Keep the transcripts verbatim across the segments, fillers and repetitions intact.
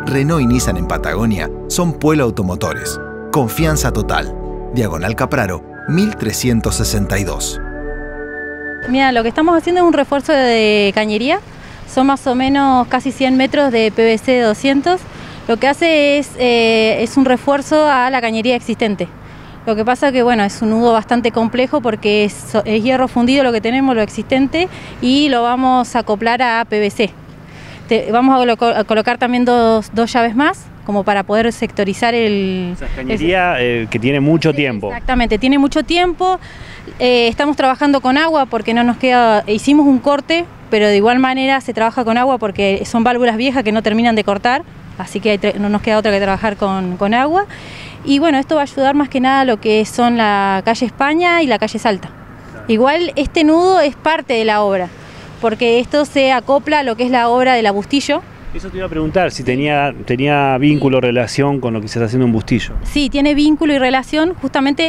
Renault y Nissan en Patagonia son Puelo Automotores. Confianza total. Diagonal Capraro, mil trescientos sesenta y dos. Mira, lo que estamos haciendo es un refuerzo de cañería. Son más o menos casi cien metros de P V C de doscientos. Lo que hace es, eh, es un refuerzo a la cañería existente. Lo que pasa que bueno, es un nudo bastante complejo porque es, es hierro fundido lo que tenemos, lo existente, y lo vamos a acoplar a P V C. Te, vamos a, colo a colocar también dos, dos llaves más, como para poder sectorizar el... O sea, cañería eh, que tiene mucho tiempo. Exactamente, tiene mucho tiempo. Eh, estamos trabajando con agua porque no nos queda... Hicimos un corte, pero de igual manera se trabaja con agua porque son válvulas viejas que no terminan de cortar, así que hay, no nos queda otra que trabajar con, con agua. Y bueno, esto va a ayudar más que nada a lo que son la calle España y la calle Salta. Igual este nudo es parte de la obra, porque esto se acopla a lo que es la obra de la Bustillo. Eso te iba a preguntar, si tenía, tenía vínculo o relación con lo que se está haciendo en Bustillo. Sí, tiene vínculo y relación. Justamente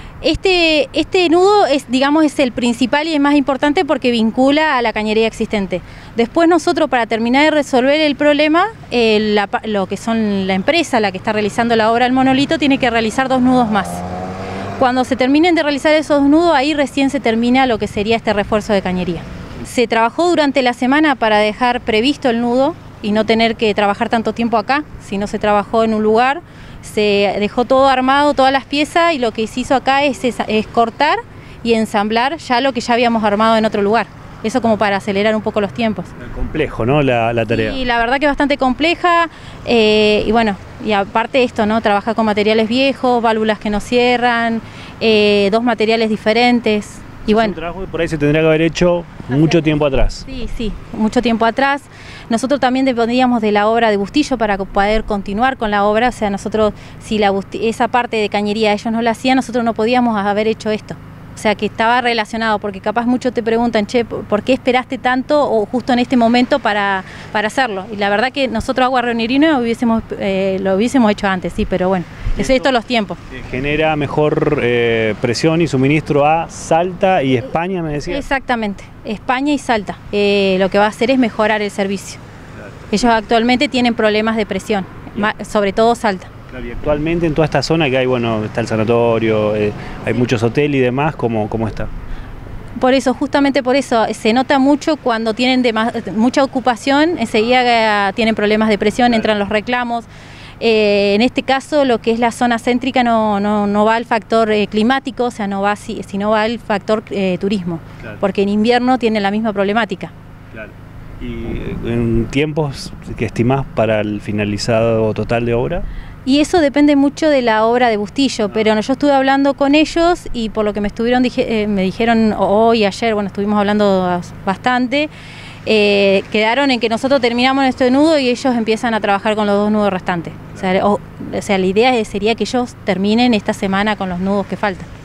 este, este nudo es, digamos, es el principal y el más importante porque vincula a la cañería existente. Después nosotros, para terminar de resolver el problema, eh, la, lo que son la empresa, la que está realizando la obra del monolito, tiene que realizar dos nudos más. Cuando se terminen de realizar esos nudos, ahí recién se termina lo que sería este refuerzo de cañería. Se trabajó durante la semana para dejar previsto el nudo y no tener que trabajar tanto tiempo acá, sino se trabajó en un lugar, se dejó todo armado, todas las piezas, y lo que se hizo acá es, es, es cortar y ensamblar ya lo que ya habíamos armado en otro lugar. Eso como para acelerar un poco los tiempos. Complejo, ¿no? La, la tarea. Y la verdad que bastante compleja, eh, y bueno, y aparte esto, ¿no? Trabaja con materiales viejos, válvulas que no cierran, eh, dos materiales diferentes. Y bueno, es un trabajo que por ahí se tendría que haber hecho mucho tiempo atrás. Sí, sí, mucho tiempo atrás. Nosotros también dependíamos de la obra de Bustillo para poder continuar con la obra. O sea, nosotros, si la esa parte de cañería ellos no la hacían, nosotros no podíamos haber hecho esto. O sea, que estaba relacionado, porque capaz muchos te preguntan, che, ¿por qué esperaste tanto o justo en este momento para, para hacerlo? Y la verdad que nosotros Agua Río Nerino hubiésemos, eh, lo hubiésemos hecho antes, sí, pero bueno, es esto los tiempos. Genera mejor eh, presión y suministro a Salta y España, me decía. Exactamente, España y Salta. Eh, lo que va a hacer es mejorar el servicio. Claro. Ellos actualmente tienen problemas de presión, sobre todo Salta. Claro, y actualmente en toda esta zona que hay, bueno, está el sanatorio, eh, hay muchos hoteles y demás, ¿cómo, cómo está? Por eso, justamente por eso, se nota mucho cuando tienen mucha ocupación, enseguida tienen problemas de presión, claro. Entran los reclamos. Eh, en este caso, lo que es la zona céntrica no, no, no va al factor eh, climático, o sea, no va así, sino va al factor eh, turismo, claro. Porque en invierno tienen la misma problemática. Claro. ¿Y en tiempos que estimás para el finalizado total de obra? Y eso depende mucho de la obra de Bustillo, pero yo estuve hablando con ellos y por lo que me estuvieron dije, eh, me dijeron hoy, ayer, bueno, estuvimos hablando bastante, eh, quedaron en que nosotros terminamos este nudo y ellos empiezan a trabajar con los dos nudos restantes. O sea, o, o sea la idea sería que ellos terminen esta semana con los nudos que faltan.